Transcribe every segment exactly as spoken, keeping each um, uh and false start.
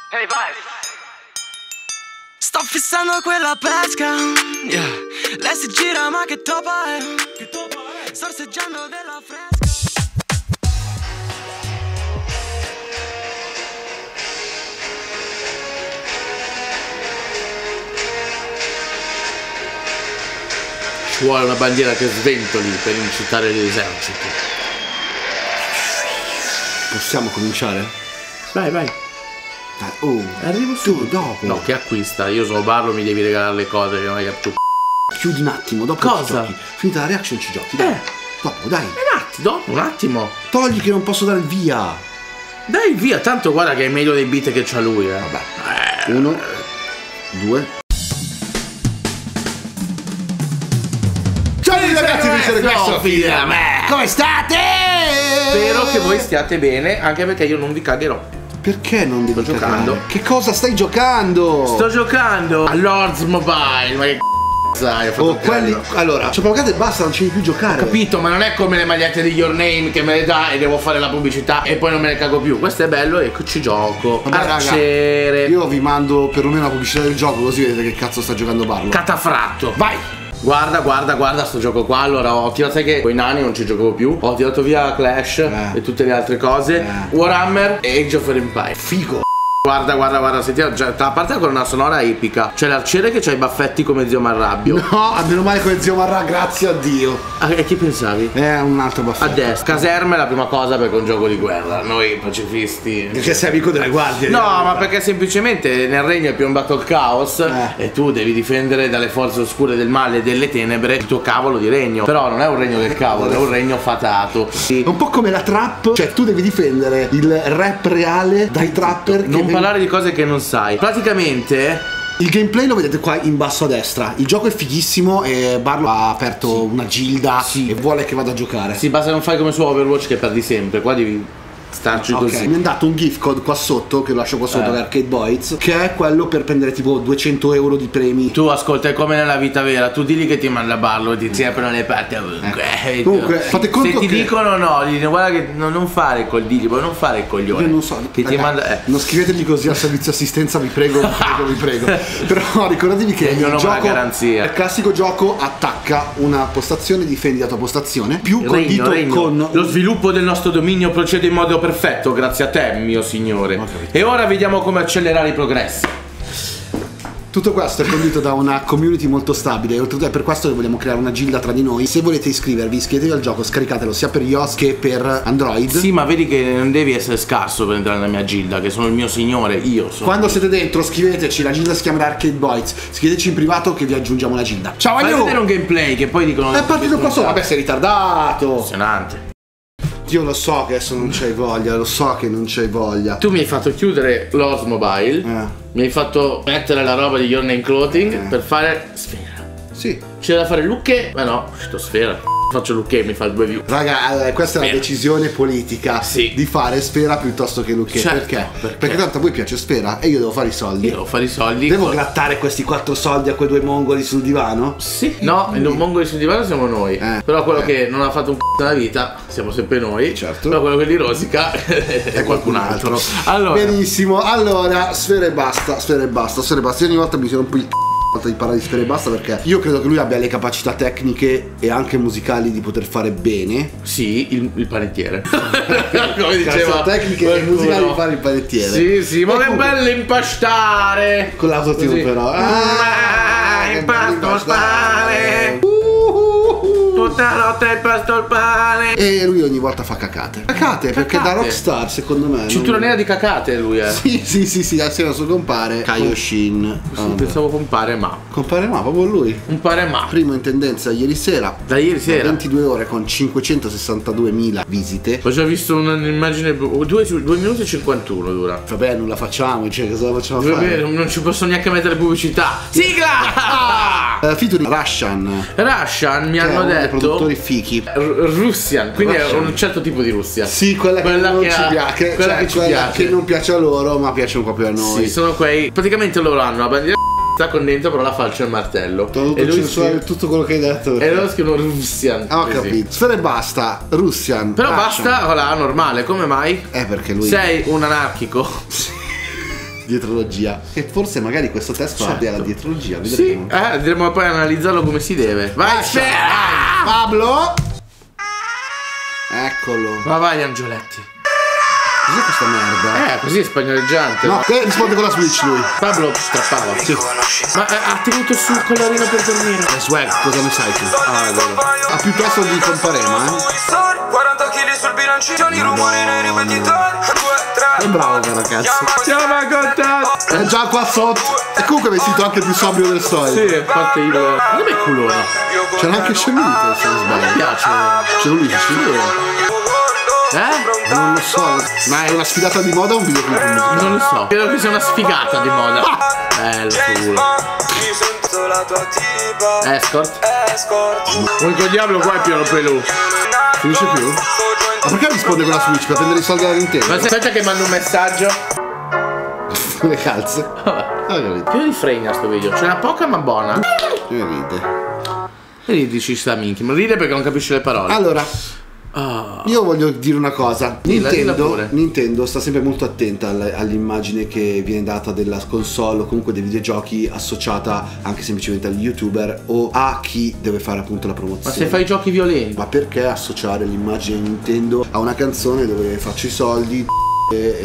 Hey, vai! Sto fissando quella pesca, yeah. Lei si gira ma che topa è, sorseggiando della fresca. Ci vuole una bandiera che sventoli per incitare l'esercito. Possiamo cominciare? Vai, vai. Dai, oh, Arrivo tu su. dopo. No, che acquista? Io sono Barlo, mi devi regalare le cose che non hai capito. Chiudi un attimo, dopo Cosa? ci giochi. Finita la reaction ci giochi, dai. Eh. Dopo, dai. Un attimo, dopo, un attimo. Togli che non posso dare il via. Dai via, tanto guarda che è meglio dei beat che c'ha lui, eh. Vabbè. Eh. Uno, due. Ciao ragazzi, di essere questo figli della me. Come state? Spero che voi stiate bene, anche perché io non vi cagherò. Perché non devi Sto giocando. cagare? Che cosa stai giocando? Sto giocando a Lords Mobile, ma che c***o sai, ho fatto Oh, il quelli. bello. Allora, ci ho pagato e basta, non ci devi più giocare. Capito, ma non è come le magliette di Your Name che me le dà e devo fare la pubblicità e poi non me ne cago più. Questo è bello e ci gioco. Vabbè, raga, Arciere. io vi mando perlomeno la pubblicità del gioco, così vedete che cazzo sta giocando Barlo. Catafratto. Vai! Guarda, guarda, guarda sto gioco qua. Allora ho tirato, sai che con i nani non ci gioco più. Ho tirato via Clash Eh. e tutte le altre cose. Eh. Warhammer e Age of Empires. Figo! Guarda, guarda, guarda, senti, cioè, a parte la colonna sonora epica. C'è l'arciere che c'ha i baffetti come Zio Marrabbio. No, almeno male come Zio Marra, grazie a Dio. A che chi pensavi? È un altro A baffetto. destra. Caserma è la prima cosa perché è un gioco di guerra. Noi pacifisti. Perché sei amico delle guardie. No, ma perché semplicemente nel regno è piombato il caos Eh. e tu devi difendere dalle forze oscure del male e delle tenebre il tuo cavolo di regno. Però non è un regno del cavolo, è un regno fatato. Sì. È un po' come la trap, cioè tu devi difendere il rap reale dai trapper. Non che parlare di cose che non sai. Praticamente Il gameplay lo vedete qua in basso a destra. Il gioco è fighissimo e Barlo ha aperto una gilda Sì. e vuole che vada a giocare. si basta non fai come su Overwatch che perdi sempre. Qua devi starci Ok, così. mi hanno dato un gift code qua sotto, che lo lascio qua sotto, Eh. da Arcade Boys, che è quello per prendere tipo duecento euro di premi. Tu ascolta, è come nella vita vera. Tu digli che ti manda Barlo e ti si aprono le porte ovunque. Eh, Comunque, fate conto se ti che- dicono no, gli dicono guarda che no, non fare col digli, poi non fare il coglione. Io non so, Che ti raga, manda eh. non scrivetegli così al servizio assistenza, vi prego, vi prego, vi prego. Però ricordatevi che Il mio nome è la garanzia. il classico gioco attacca una postazione, difendi la tua postazione, più col Regno, dito regno. con Lo sviluppo del nostro dominio procede in modo perfetto grazie a te, mio signore. Ho capito. E ora vediamo come accelerare i progressi. tutto questo è condito da una community molto stabile e oltretutto è per questo che vogliamo creare una gilda tra di noi. Se volete iscrivervi, iscrivetevi al gioco, scaricatelo sia per iOS che per Android. Sì, ma vedi che non devi essere scarso per entrare nella mia gilda, che sono il mio signore, io sono. Quando siete dentro scriveteci, la gilda si chiamerà Arcade Boys. Scriveteci in privato che vi aggiungiamo la gilda. Ciao, Fai Aglio! vedere un gameplay che poi dicono. È partito qua sopra, vabbè sei ritardato. Emozionante. Io lo so che adesso non c'hai voglia, lo so che non c'hai voglia. Tu mi hai fatto chiudere l'Os Mobile, Eh. mi hai fatto mettere la roba di Your Name Clothing Eh. per fare Sfera. Sì. C'è da fare Lucche? Ma no, è uscito Sfera. Faccio Lucche, mi fa il due view. Raga, eh, questa è una Sfera. decisione politica. Sì. Di fare Sfera piuttosto che Luque. Certo, perché? perché? Perché tanto a voi piace Sfera e io devo fare i soldi. Io devo fare i soldi. Devo con- grattare questi quattro soldi a quei due mongoli sul divano? Sì, no, il mongoli sul divano siamo noi. Eh, Però quello eh. che non ha fatto un c***o nella vita siamo sempre noi. Certo. Però quello che li rosica è qualcun altro. Allora, Benissimo, allora, Sfera e basta, Sfera e basta, Sfera e basta. Io ogni volta mi sono un po' il c***o di parlare di Sfera e basta perché io credo che lui abbia le capacità tecniche e anche musicali di poter fare bene. sì, il, il panettiere. Come diceva Capacità tecniche e qualcuno. musicali di fare il panettiere. Sì, sì, ma E che comunque- bello impastare. Con l'autotune Così. però. Ah, che impasto bello il pane. Uh, uh, uh. Tutta la notte impasto il pane. E lui ogni volta fa cacate. Cacate, perché da Cacate. rockstar secondo me. Cintura non- nera di cacate lui è. Sì, sì, sì, sì, assieme al suo compare Kaioshin. Sì, pensavo compare ma. Compare ma proprio lui. Un pare ma. Primo in tendenza ieri sera. Da ieri sera. ventidue ore con cinquecentosessantaduemila visite. Ho già visto un'immagine. due minuti e cinquantuno dura. Vabbè, non la facciamo, cioè cosa la facciamo Vabbè, fare? non ci posso neanche mettere pubblicità. Sigla! Uh, featuring Russian. Russian mi che è hanno uno dei detto produttori fichi. R- Russian, quindi Russian. è un certo tipo di Russia. Sì, quella, Quella che non che ci ha- piace, quella cioè, che ci quella piace. che non piace a loro, ma piace un po' più a noi. Sì, sono quei. Praticamente loro hanno la bandiera con dentro però la falce e il martello. Ho dovuto E lui censurare scrive- tutto quello che hai detto. E loro scrivono Russian. Ah, ho così. capito. Sfera e basta, Russian. Però Russian. basta, voilà, normale, come mai? Eh, perché lui. Sei un anarchico. dietrologia. E forse magari questo testo Certo. abbia la dietrologia. Sì, Vedremo. eh, andremo poi a analizzarlo come si deve. Vai, Lascia, Sfera! vai, Pablo! Eccolo. Ma vai, Angioletti. Cos'è questa merda? Eh, così è spagnoleggiante. No, che risponde con la Switch lui. Pablo strappava. Sì. Ma eh, ha tenuto sul collarino per dormire. Eh, swag, cosa ne sai tu? Ah, è vero. Ha più testo di Comparema, eh? quaranta chili sul bilancino, i rumori nei ripetitori. È bravo però cazzo. Siamo a contatto. È già qua sotto. E comunque vestito anche più sobrio del solito. Sì, a parte il... Dov'è il culone? C'era anche Scenulite, se non Mi sbaglio. piace. Scenulite, sì. Eh? Non lo so. Ma è una sfidata di moda o un videoclip musicale? Non lo so. Credo che sia una sfigata di moda. Bello, culo. Escort. L'unico diavolo qua è Piero Pelù. Finisce più? Ma perché risponde con la Switch? Per prendere i soldi alla Nintendo? Ma aspetta che mando un messaggio. Le calze. Vabbè. Ah, capito. Più di fregna sto video. C'è una poca ma buona. Che ride. E lì dici sta minchia. Ma ride perché non capisce le parole. Allora, Ah. io voglio dire una cosa. Dilla, dilla Nintendo, pure. Nintendo sta sempre molto attenta all- all'immagine che viene data della console o comunque dei videogiochi associata anche semplicemente agli youtuber o a chi deve fare appunto la promozione. Ma se fai giochi violenti. Ma perché associare l'immagine Nintendo a una canzone dove faccio i soldi e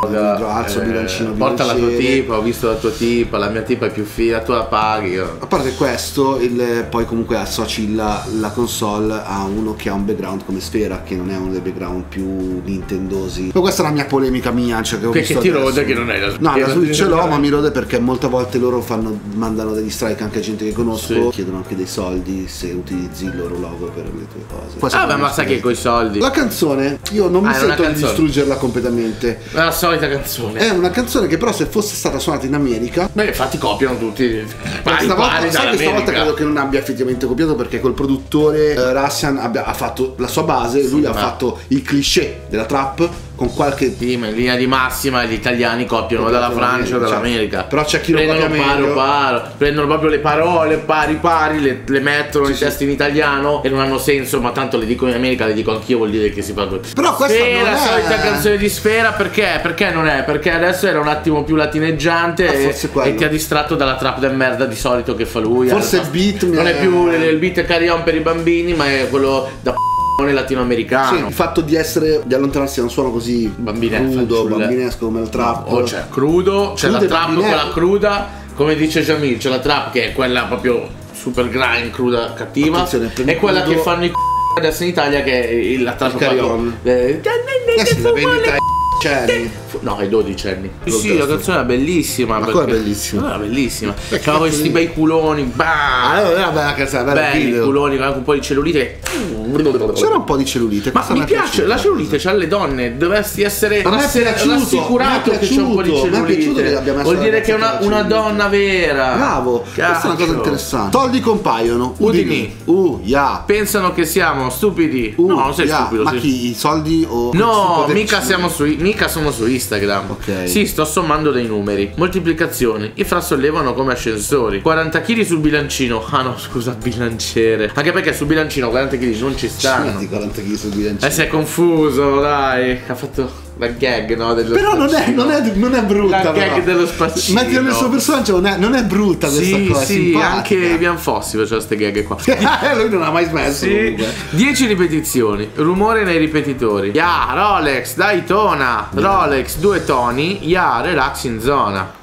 alzo il bilancino Eh, porta la tua bilanciere? tipa, ho visto la tua tipa, la mia tipa è più figa, tu la paghi. io. A parte questo, il, poi comunque associ la, la console a uno che ha un background come Sfera, che non è uno dei background più nintendosi. Ma questa è una mia polemica mia, cioè che ho Perché visto ti adesso. rode che non è la No, la Switch ce l'ho, ma ma mi rode perché molte volte loro fanno, mandano degli strike anche a gente che conosco, Sì. chiedono anche dei soldi se utilizzi il loro logo per le tue cose. Questo Ah, è beh, un ma sai che coi soldi. La canzone, io non mi Ah, è una sento di canzone. distruggerla completamente. È la solita canzone. È una canzone che però se fosse stata suonata in America, Beh, infatti copiano tutti. Pari stavolta, pari sai che stavolta dall'America. credo che non abbia effettivamente copiato perché col produttore eh, Russian abbia, ha fatto la sua base, lui Sì, ha ma- fatto il cliché della trap con qualche. Sì, ma in linea di massima gli italiani copiano dalla Francia o dall'America. Però c'è chi lo prendono copia paro meglio. paro, prendono proprio le parole pari pari, le, le mettono in testa in italiano e non hanno senso, ma tanto le dico in America, le dico anch'io, vuol dire che si fa così. Però questa Sfera, non la è- solita canzone di Sfera, perché? Perché non è? Perché adesso era un attimo più latineggiante Ah, e, forse quello. e ti ha distratto dalla trap del merda di solito che fa lui. Forse Adesso il beat mi non è- è più il beat carry on per i bambini, ma è quello da p***o Sì, latinoamericano. il fatto di essere di allontanarsi da un suono così Bambine- crudo, fanciulle. bambinesco come il trap. O c'è crudo, c'è Crudo la e trap, bambinello. quella cruda, come dice Jamil, c'è la trap che è quella proprio super grind, cruda, cattiva, Attenzione, per il e quella crudo- che fanno i c***o adesso in Italia che è la trap Il carry proprio- on. eh, Eh sì, la vendita ai anni. No, ai dodici anni. Sì, Lo sì, la testo. canzone era bellissima. Ma perché- come bellissima? Era bellissima. Perché C'aveva cazzo questi di- bei culoni, bah, Ah, non era bella canzone, bella belli video. culoni, con anche un po' di cellulite. C'era un po' di cellulite. Ma questa mi è piace, piaciuta. la cellulite c'ha le donne, dovresti essere Ma mi è rassi- piaciuto, rassicurato mi è che c'è un po' di piaciuto, mi è piaciuto che cellulite. abbia messo Vuol la dire che è una, ragazza con la una cellulite. donna vera. Bravo, questa è una cosa Cacchio. interessante. Soldi compaiono. Udini. Uh, ya. Pensano che siamo stupidi. Uh, no, non sei ya. stupido. Ma sei- chi? I soldi o si No, può mica decidere? siamo su, mica sono su Instagram. Ok. Sì, sto sommando dei numeri. Moltiplicazioni. I frasollevano come ascensori. quaranta chili sul bilancino. Ah no, scusa, bilanciere. Anche perché sul bilancino quaranta chili non ci stanno. Metti quaranta chili sul bilancino. Eh, si è confuso, dai. Ha fatto la gag, no? Dello Però non è, spazzino. non, è, non è brutta. La gag però. dello spazzino. Mettila nel suo personaggio, non è, non è brutta questa Sì, cosa. è sì, simpatica. anche Ian Fossi faceva queste gag qua. Lui non ha mai smesso. Sì. comunque. dieci ripetizioni, rumore nei ripetitori. Ya, Rolex, Daytona. Rolex, due toni. Ya, relax in zona.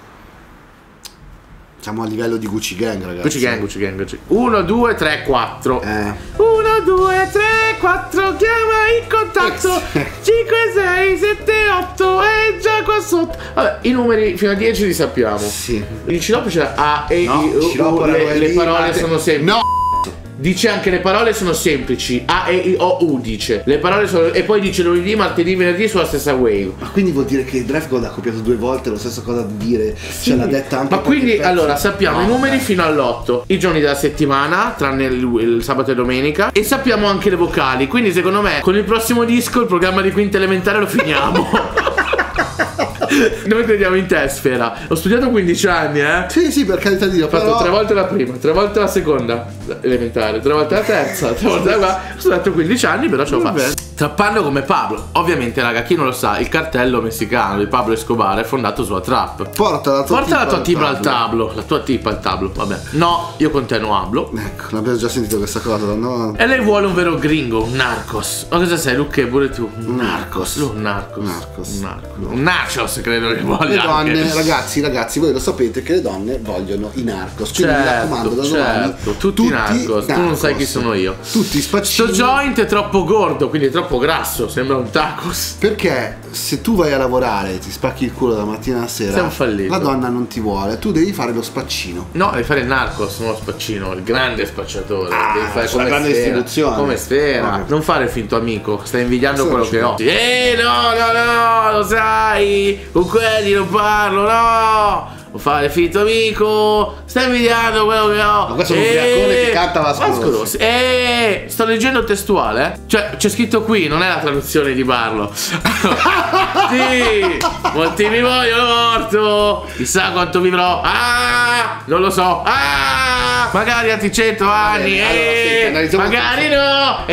Siamo a livello di Gucci Gang, ragazzi. Gucci gang, Gucci gang, Gucci. uno, due, tre, quattro. Eh. uno, due, tre, quattro. Chiama in contatto. cinque, sei, sette, otto. È già qua sotto. Vabbè, i numeri fino a dieci li sappiamo. Sì. Il Cilopo c'era A, E, No, I, U, Cilopo U, era le, due le D, parole ma te- sono semplici. No. Dice anche le parole sono semplici. A, E, I, O, U dice. Le parole sono. E poi dice lunedì, martedì, venerdì sulla stessa wave. Ma quindi vuol dire che il Drive God ha copiato due volte la stessa cosa da dire. Ce l'ha detta anche. Ma qualche quindi pezzo. allora sappiamo No, i numeri dai. fino all'otto, i giorni della settimana, tranne il, il sabato e domenica, e sappiamo anche le vocali. Quindi secondo me con il prossimo disco il programma di quinta elementare lo finiamo. Noi crediamo in te, Sfera. Ho studiato quindici anni, eh. Sì, sì, per carità di Dio. Ho fatto però... tre volte la prima, tre volte la seconda elementare, tre volte la terza, tre volte la quarta. Ho studiato quindici anni, però ce l'ho fatta. Trappando come Pablo. Ovviamente, raga, chi non lo sa, il cartello messicano di Pablo Escobar è fondato sulla trap. Porta la tua Porta la tua tipa al tablo. tablo. La tua tipa al tablo, vabbè. No, io con te non hablo. Ecco, abbiamo già sentito questa cosa, no? E lei vuole un vero gringo, un narcos. Ma cosa sei, Luque? Pure tu? Un narcos. Un narcos. Narcos. Un narcos. Un nachos, credo che voglia. Le donne, anche. ragazzi, ragazzi, voi lo sapete che le donne vogliono i narcos. Quindi mi raccomando, da Certo, domani certo. Tutti, narcos. Tu non sai chi sono io. Tutti spaccini. Sto joint è troppo gordo, quindi è troppo grasso. Sembra un tacos. Perché se tu vai a lavorare, ti spacchi il culo da mattina alla sera, Sei un fallito. la donna non ti vuole, tu devi fare lo spaccino. No, devi fare il narcos, non lo spaccino, il grande spacciatore. Ah, devi fare c'è come una grande Sfera. istituzione. Come Sfera. Ok. Non fare il finto amico, stai invidiando Questo quello lo che ho. Eh no, no, no, lo sai, con quelli non parlo, no. Non fare finto amico, stai invidiando quello che ho. Ma questo è un ubriacone che canta Vasco Vasco Rossi. Rossi. Eh, sto leggendo testuale, eh. Cioè, c'è scritto qui, non è la traduzione di Barlo. Sì, molti mi vogliono morto. Chissà quanto vivrò. Ah, non lo so. Ah, magari altri cento anni. Allora, Eh, senti, analizziamo magari questo. no.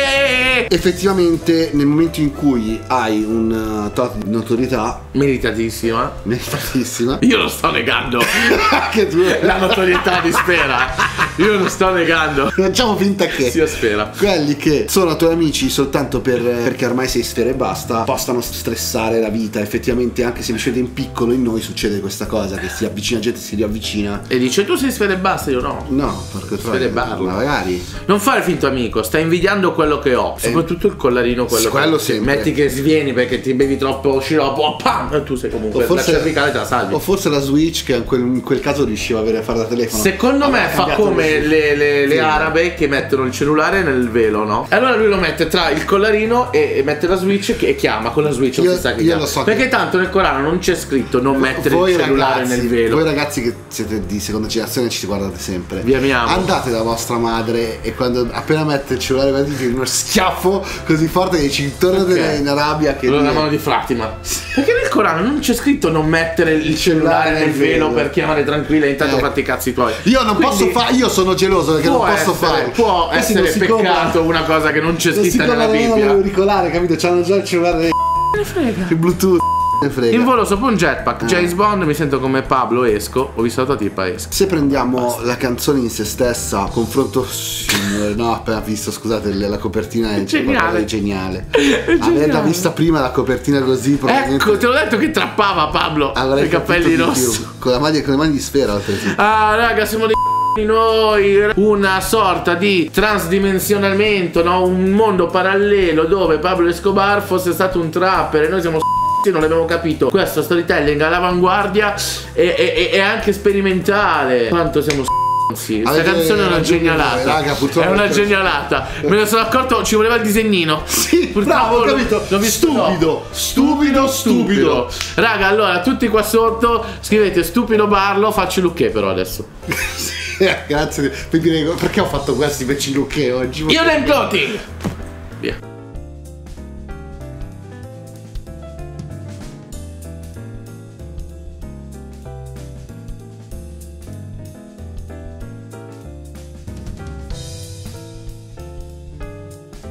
Eh. Effettivamente, nel momento in cui hai un tot di notorietà Meritatissima. meritatissima, Io lo sto negando. anche tu La notorietà di Sfera. Io lo sto negando. facciamo finta che Sia Sfera. quelli che sono tuoi amici soltanto per, perché ormai sei Sfera e basta possano stressare la vita. Effettivamente anche semplicemente in piccolo in noi succede questa cosa, che si avvicina gente, si riavvicina. E dice tu sei Sfera e basta, io no. No, perché Sfera e Barlo. ma magari Non fare finto amico, stai invidiando quello che ho. Soprattutto il collarino, quello Sì, che quello che sempre. metti che svieni perché ti bevi troppo sciroppo, oh, pam, e tu sei comunque la cervicale te la salvi. o forse la Switch che in quel, in quel caso riusciva a avere a fare da telefono. Secondo me Aveva fa cambiato come le- le, le- le Sì. arabe che mettono il cellulare nel velo, no? E allora lui lo mette tra il collarino e, e mette la Switch che- e chiama con la Switch. Non Io- si sa che io chiama. lo so che- Perché tanto nel Corano non c'è scritto non mettere Voi il cellulare ragazzi, nel velo. Voi ragazzi che siete di seconda generazione ci guardate sempre. Vi amiamo. Andate da vostra madre e quando appena mette il cellulare vedete uno schiaffo così forte che ci torna in Arabia che Allora la dire- mano di Fatima. Perché nel Corano non c'è scritto non mettere il cellulare nel velo per chiamare tranquilla e intanto Eh. fatti i cazzi tuoi. Io non Quindi posso fare, io sono geloso perché non può posso essere, fare. può Questi essere non si compra- peccato una cosa che non c'è non si scritta nella compra nemmeno Bibbia. l'auricolare, capito? C'hanno già il cellulare Me ne frega. il Bluetooth. Ne frega. In volo sopra un jetpack, Eh. James Bond, mi sento come Pablo, esco. Ho visto la tua tipa, esco. Se prendiamo la canzone in se stessa, confronto. Signore, no, appena visto, scusate, le- la copertina è, Geniale. è geniale. geniale. Averla vista prima la copertina così, probabilmente. Ecco, te l'ho detto che trappava Pablo. avrei I capelli capito di più. rossi. Con la maglia, con le mani di Sfera, altresì. Ah, raga, siamo dei c***i noi. Una sorta di transdimensionamento, no? Un mondo parallelo dove Pablo Escobar fosse stato un trapper e noi siamo c***i, non l'abbiamo capito. Questo storytelling all'avanguardia e, e, e anche sperimentale. Quanto siamo c***i. Questa Avete canzone è una ragione, genialata. raga, purtroppo è una per- genialata. Me ne sono accorto, ci voleva il disegnino. Sì, Purtroppo bravo, ho l'ho- capito. l'ho visto Stupido, dopo. stupido, stupido. Raga, allora, tutti qua sotto scrivete stupido Barlo, faccio Lucche però adesso. Grazie. Poi direi, perché ho fatto questi pezzi lucche oggi? Io ne imploti! Via.